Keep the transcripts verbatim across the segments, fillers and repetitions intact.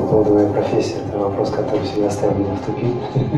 по поводу моей профессии, это вопрос, который всегда ставил меня в тупик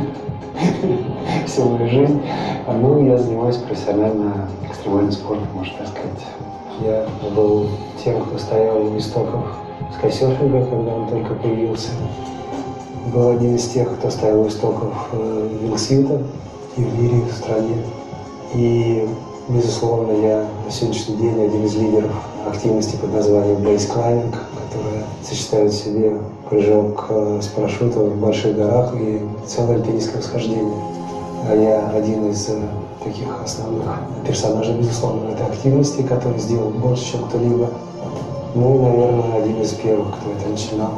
всю мою жизнь. Ну, я занимаюсь профессионально экстремальным спортом, можно так сказать. Я был тем, кто стоял у истоков скайсерфинга, когда он только появился. Был один из тех, кто стоял у истоков вилсьюта и в мире, и в стране. И, безусловно, я на сегодняшний день один из лидеров активности под названием бейсклайнинг, которая сочетает в себе прыжок с парашютом в больших горах и целое альпинистское восхождение. А я один из таких основных персонажей, безусловно, в этой активности, который сделал больше, чем кто-либо. Ну и, наверное, один из первых, кто это начинал.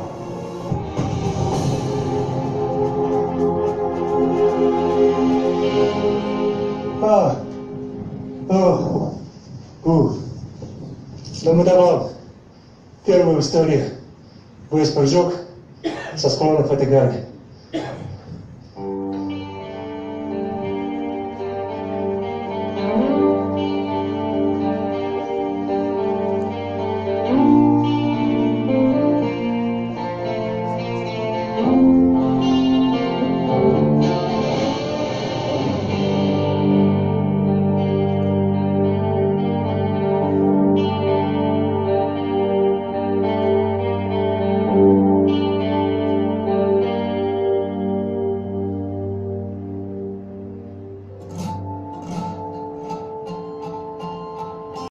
А, о, ух. Домодавал. Первый в истории. Весь прыжок со склонов этой горы.